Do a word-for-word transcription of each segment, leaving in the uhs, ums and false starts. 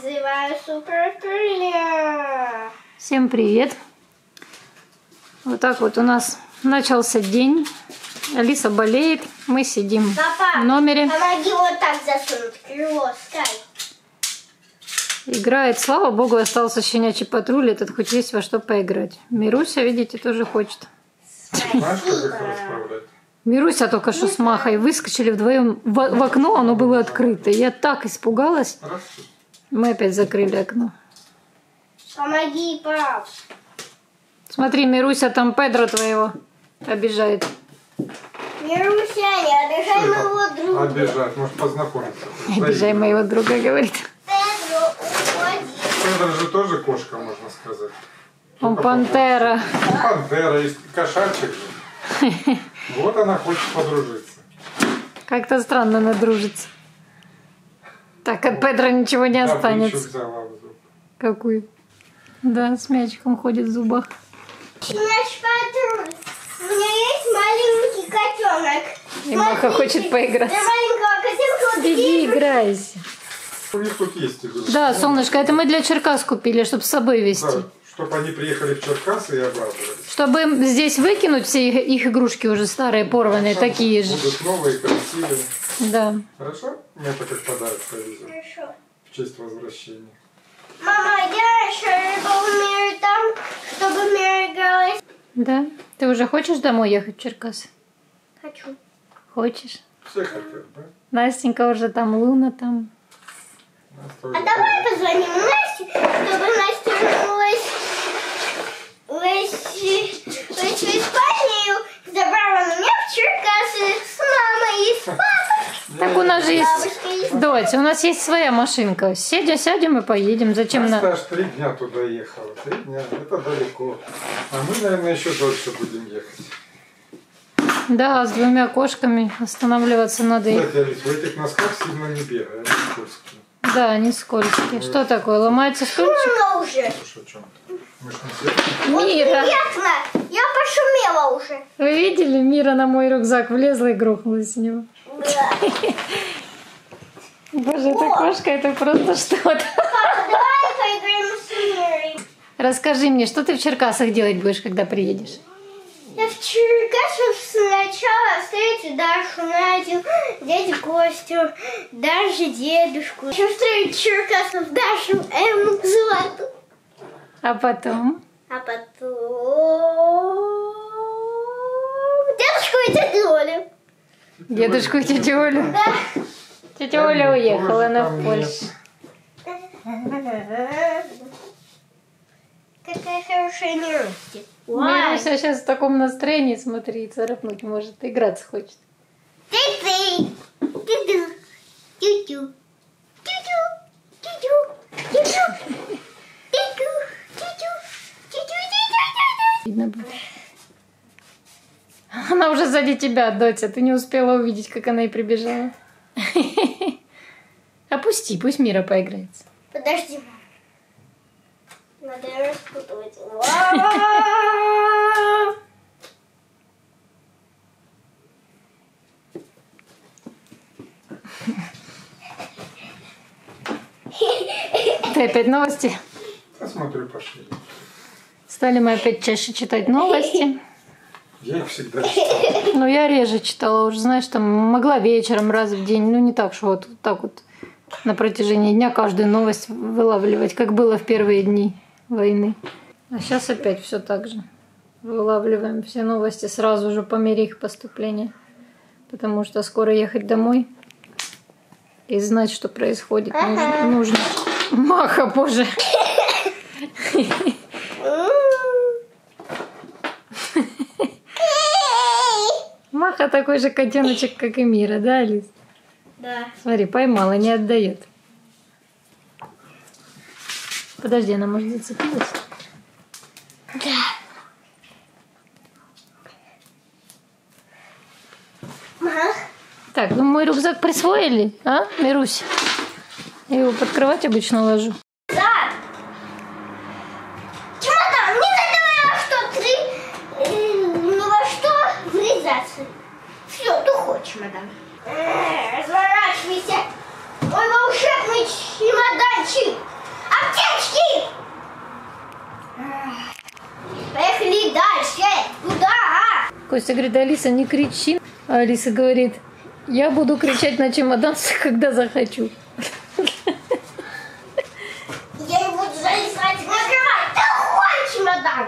называю суперкрылья. Всем привет! Вот так вот у нас начался день. Алиса болеет, мы сидим Папа, в номере. Помоги вот так засунуть крыло, скай. Играет, слава богу, остался щенячий патруль, этот хоть есть во что поиграть. Мируся, видите, тоже хочет. Знаешь, как их расправлять? Мируся только что с Махой выскочили вдвоем в, в окно, оно было открыто. Я так испугалась. Мы опять закрыли окно. Помоги, пап. Смотри, Мируся там Педро твоего обижает. Мируся, не обижай моего друга. Обижать, может познакомиться. Обижай моего друга, говорит. Педро, уходи. Педро же тоже кошка, можно сказать. Он пантера. Пантера, и кошачек же. Вот она хочет подружиться. Как-то странно она дружится. Так, от Педро ничего не останется. Взяла в зуб. Какую? Да, с мячиком ходит в зубах. Щенячий патруль. У меня есть маленький котенок. И Маха хочет поиграть. Для маленького котенка вот Беги, такие- играйся. У них тут есть игрушки. Да, солнышко, это мы для Черкас купили, чтобы с собой везти. Да, чтобы они приехали в Черкасы и обрадовались. Чтобы им здесь выкинуть все их, их игрушки уже старые, порванные, такие же. Будут новые, красивые. Да. Хорошо? Мы это как подарок повезем. Хорошо. В честь возвращения. Мама, я еще был мир там, чтобы мир игралась. Да? Ты уже хочешь домой ехать в Черкасы? Хочу. Хочешь? Все хотят, да? Настенька уже там, Луна там. Нас А тоже давай позвоним Насте, чтобы Настя вернулась в Испанию, забрала меня в Черкасы с мамой и с папой. Так у нас же есть... Бабушка есть. Дочь, у нас есть своя машинка. Сядя, сядем и поедем. Зачем Настя на... аж три дня туда ехала. Три дня, это далеко. А мы, наверное, еще дольше будем ехать. Да, с двумя кошками останавливаться надо. их. Кстати, Алис, в этих носках сильно не бегай, они скользкие. Да, они скользкие. Что такое? Ломается стульчик? Шумно уже. Слушай, о чем ты? Мы ж не сидим. Мира! Приятно. Я пошумела уже. Вы видели? Мира на мой рюкзак влезла и грохнулась с него. Да. Боже, эта кошка, это просто что-то. Папа, давай поиграем с Мирой. Расскажи мне, что ты в Черкасах делать будешь, когда приедешь? Я в Черкасах сначала встречу Дашу, Надю, дядю Костю, даже дедушку. Еще встречу Черкасов Дашу, Эмму, Злату. А потом? А потом... Дедушку и тетю Олю. Дедушку и тетю Олю. Да. Тетя Оля уехала, она в Польшу. Какая хорошая Мируся. Мируся сейчас в таком настроении, смотри, царапнуть может, играться хочет. Ты-ты. Тю-тю. Тю-тю. Тю-тю. Тю-тю. Тю-тю. Тю-тю. Тю-тю. Тю-тю. Видно будет. Она уже сзади тебя, Дотя, ты не успела увидеть, как она и прибежала. Опусти, пусть Мира поиграется. Подожди, мам. Надо распутывать. Ты опять новости? Посмотрю, пошли. Стали мы опять чаще читать новости. Я их всегда читаю. Ну, я реже читала уже, знаешь, там могла вечером раз в день. Ну, не так, что вот так вот на протяжении дня каждую новость вылавливать, как было в первые дни войны. А сейчас опять все так же. Вылавливаем все новости сразу же по мере их поступления. Потому что скоро ехать домой и знать, что происходит, нужно. нужно. Маха, боже! Маха такой же котеночек, как и Мира, да, Алис? Да. Смотри, поймала, не отдает. Подожди, она может зацепилась? Да. Мах. Так, ну мой рюкзак присвоили, а, Мирусь? Я его под кровать обычно ложу. Да. Чемодан, не надо что ты э, ни во что врезаться. Все, духой чемодан. Э, разворачивайся. Мой волшебный чемоданчик. Костя говорит, Алиса, не кричи. А Алиса говорит, я буду кричать на чемодан, когда захочу. Я не буду залезать на кровать. Какой чемодан?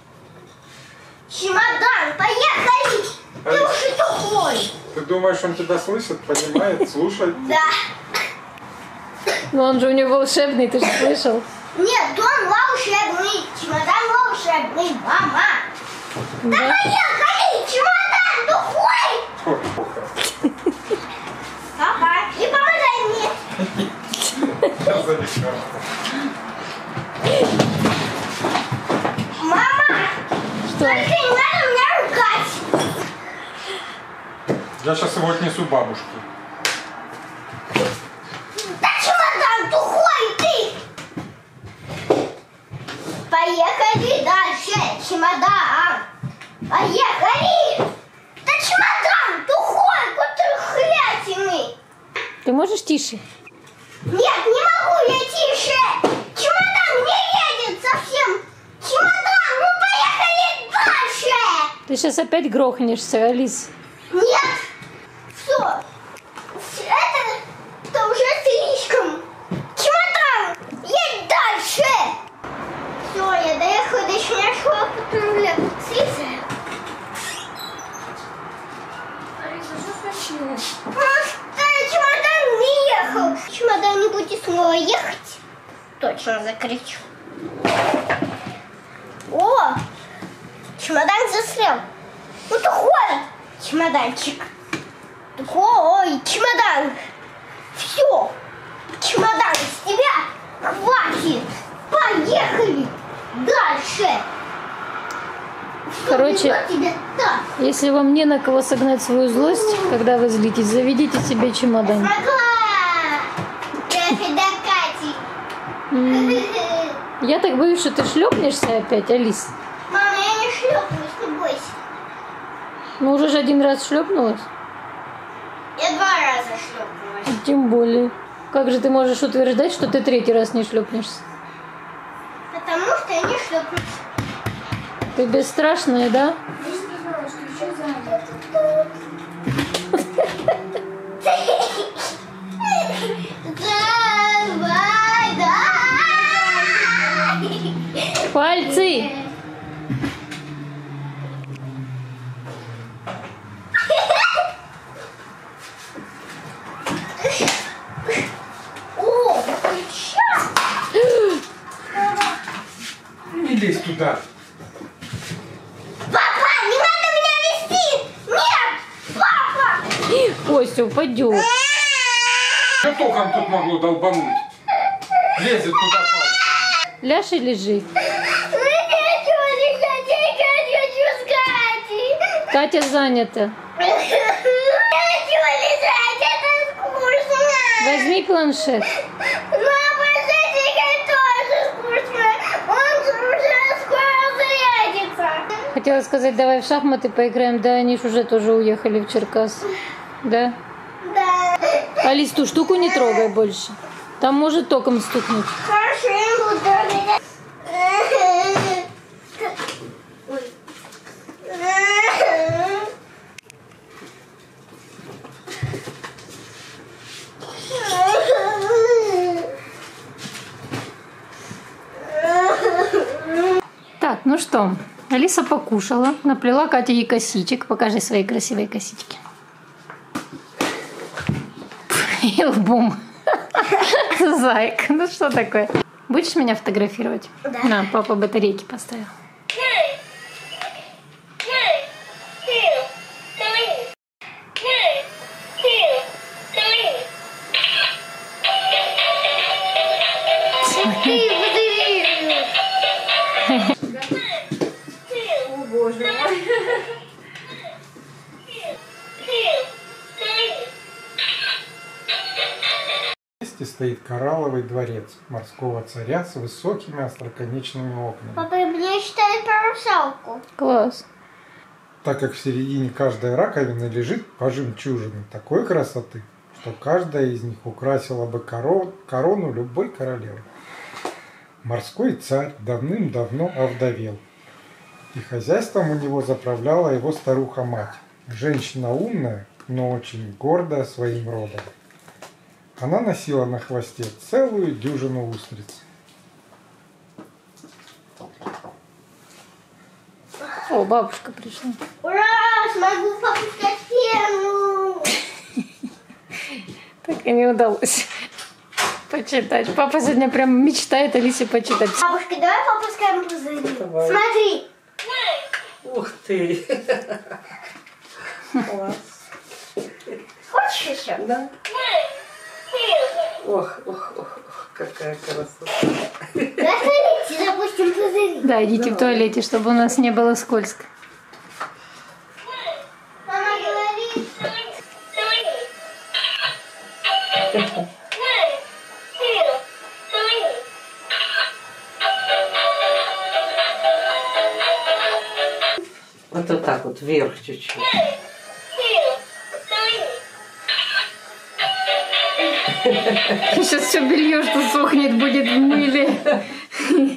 Чемодан, поехали! Ты Алис, уже тупой. Ты думаешь, он тебя слышит, понимает, слушает? Да. Ну он же у него волшебный, ты же слышал. Нет, дом волшебный, чемодан волшебный, мама. Да, Да? поехали, чемодан тупой. Папа, и помогай мне. Я залетел. Мама, Что? только не надо меня ругать. Я сейчас его отнесу бабушке. Да чемодан тупой ты. Поехали дальше, чемодан. Поехали. Да чемодан тупой, который хрятины. Ты можешь тише? Нет, не могу я тише. Чемодан не едет совсем. Чемодан, ну поехали дальше. Ты сейчас опять грохнешься, Алис. Нет. Все. Это, это уже слишком. Чемодан, едь дальше. Все, я доехала до щенячьего патруля. Слезаю. Алиса, что случилось? Просто чемодан не ехал. Чемодан не будет снова ехать. Точно закричу. О, чемодан застрял. Ну такой чемоданчик. Ой, чемодан. Все, чемодан с тебя хватит. Поехали дальше. Что Короче, ведет тебя так? Если вам не на кого согнать свою злость, когда вы злитесь, заведите себе чемодан. Смогла. Даже до Кати. М. Я так боюсь, что ты шлепнешься опять, Алис. Мама, я не шлепнусь, не бойся. Ну уже же один раз шлепнулась. Я два раза шлепнулась. Тем более. Как же ты можешь утверждать, что ты третий раз не шлепнешься? Потому что я не шлепнусь. Ты бесстрашная, да? Я не знала, что еще занят. Давай, давай. Пальцы! О, сейчас. Не лезь туда. Папа, не надо меня вести. Нет, папа. Костя упадет. Что током тут могло долбануть? Лезет туда пальцем. Ляж и лежи. Я хочу лежать, я хочу с Катей. Катя занята. Я хочу лежать, это скучно. Возьми планшет. Мама, Садика тоже скучно. Он уже скоро зарядится. Хотела сказать, давай в шахматы поиграем, да они ж уже тоже уехали в Черкас. Да? Да. Алис, ту штуку не трогай больше. Там может током стукнуть. Хорошо, я не буду трогать. Ой. Так, ну что, Алиса покушала, наплела Кате ей косичек. Покажи свои красивые косички. И лбом. Зайка, ну что такое? Будешь меня фотографировать? Да. На, папа батарейки поставил. О, боже мой. Вместе стоит коралловый дворец морского царя с высокими остроконечными окнами. Папа мне считает про русалку. Класс. Так как в середине каждой раковины лежит по жемчужине такой красоты, что каждая из них украсила бы коро- корону любой королевы. Морской царь давным-давно овдовел. И хозяйством у него заправляла его старуха-мать. Женщина умная, но очень гордая своим родом. Она носила на хвосте целую дюжину устриц. О, бабушка пришла. Ура! Смогу попускать фену! Так и не удалось почитать. Папа сегодня прям мечтает Алисе почитать. Бабушка, давай попускаем пузыри. Давай. Смотри. Ух ты! Класс. Хочешь еще? Да. Ох, ох, ох, ох, какая красота. Давай в туалете запустим пузыри. Да, идите в туалете, чтобы у нас не было скользко. Мама говорит. Вот, вот так вот, вверх чуть-чуть. Сейчас все белье, что сохнет, будет в мыле.